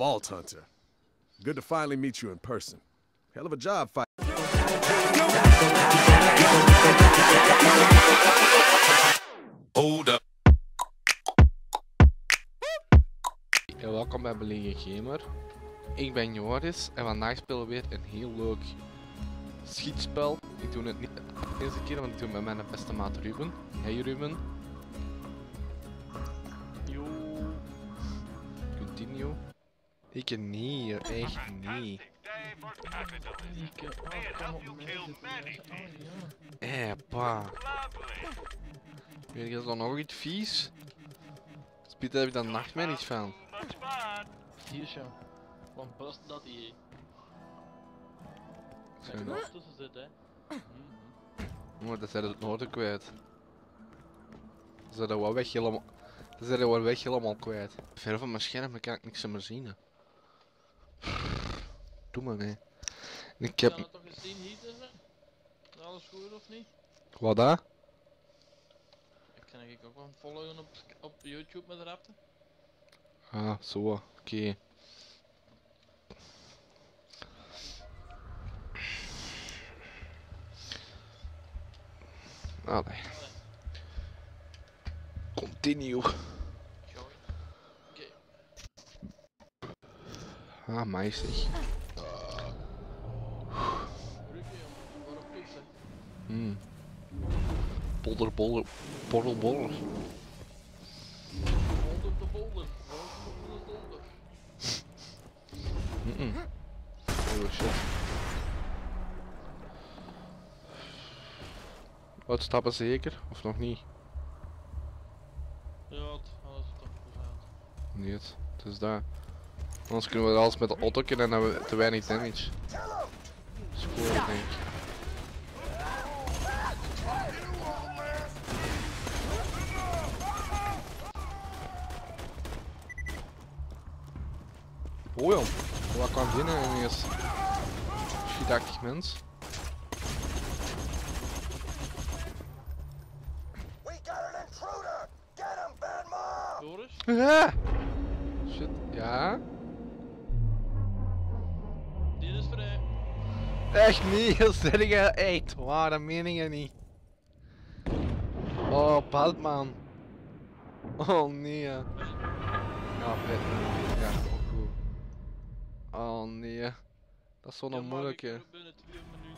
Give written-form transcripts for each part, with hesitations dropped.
Vault Hunter. Good to finally meet you in person. Hell of a job fighting. Hold up. Ja, welkom bij Belegen Gamer. Ik ben Joris en vandaag spelen we weer een heel leuk schietspel. Ik doe het niet deze keer, want ik doe het met mijn beste maat Ruben. Hey Ruben. Yo. Continue. Ik niet, echt niet. Pa. Weet je dan nog iets vies? Spiet heb ik dan nachtmerries van. Hier zo. Want best dat hij. Zijn Er dat? nog tussen zit, hè? Maar dat zijn het noorden kwijt. Ze zijn er wel weg helemaal. Ze zijn er wel weg helemaal kwijt. Ver van mijn scherm kan ik niks meer zien. Hè. Doe maar mee. Ik heb. Heb je toch gezien hier tussen? Is alles goed of niet? Wat daar? Ik kan eigenlijk ook wel volgen op YouTube met de rapten. Ah, zo. Oké. Allee. Continue. Oké. Ah, meisje. Rubio, waarop fietsen? Bolder, bolder, borrel, borrel. Bolder de bolder. Bolder de bolder. Oh shit. Wat stappen zeker? Of nog niet? Ja, alles is toch verzeild. Nee, het is daar. Anders kunnen we alles met de auto en dan hebben we te weinig damage. Spoor, denk ik. Oh joh, wat kwam binnen ineens? Schietachtig mens. Joris? Ah! Shit, ja? Die is vrij. Echt niet, heel sterk, echt waar, dat meen je niet. Oh, Batman. Oh nee. Ja, Batman. Ja, ook goed. Oh nee. Dat is zo'n moeilijke. Binnen 2 minuten.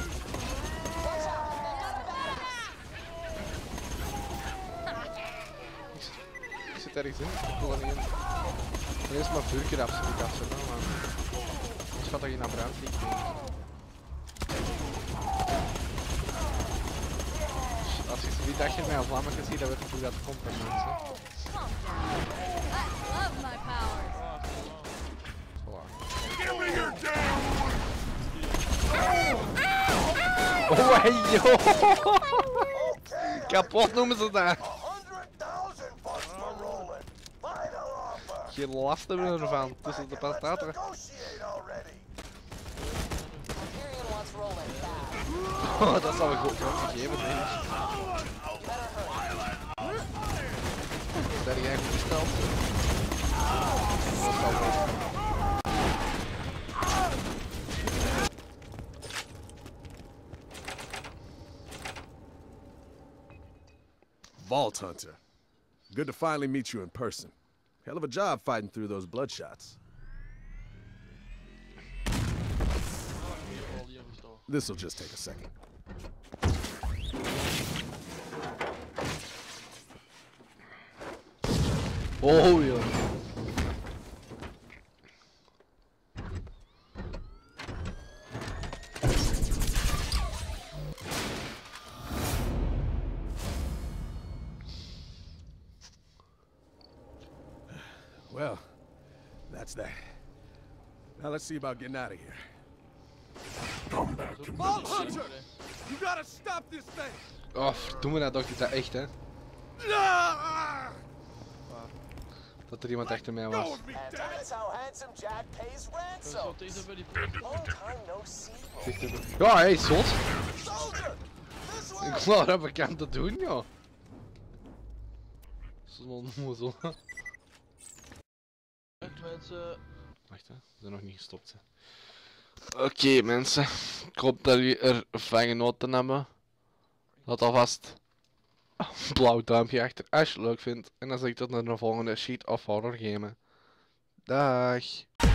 Ik zit ergens in, ik wil er niet in. Eerst maar vuurtje absoluut afzetten, man. Anders gaat dat geen brand vliegen. Als je zoiets achter mij al vlammen ziet, dan weet ik hoe dat komt bij mensen. Oh, hey, joh! Kapot noemen ze dat! Geen last hebben we ervan, tussen de pastaten. Oh, dat zou ik ook wel gegeven, denk ik. Ben jij goed gesteld? Dat zou wel. Vault Hunter. Good to finally meet you in person. Hell of a job fighting through those bloodshots. This'll just take a second. Oh, joh. Well, that's that. Now let's see about getting out of here. Vault Hunter! You gotta stop this thing! Oh, verdomme, dat dacht ik dat echt, hè? Dat er iemand achter mij was. Zo tegen bij die Ja, hey, zot! Ik wou dat bekend te doen, joh. Zo'n onnozel. Mensen, Wacht hè, we zijn nog niet gestopt. Oké mensen, ik hoop dat jullie er van genoten hebben. Laat alvast een blauw duimpje achter als je het leuk vindt. En dan zeg ik tot naar de volgende Sheet of Horror game. Dag!